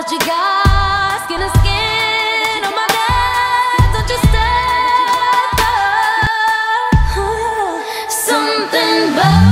what you got, skin to skin. Oh my God, don't you stop. Something about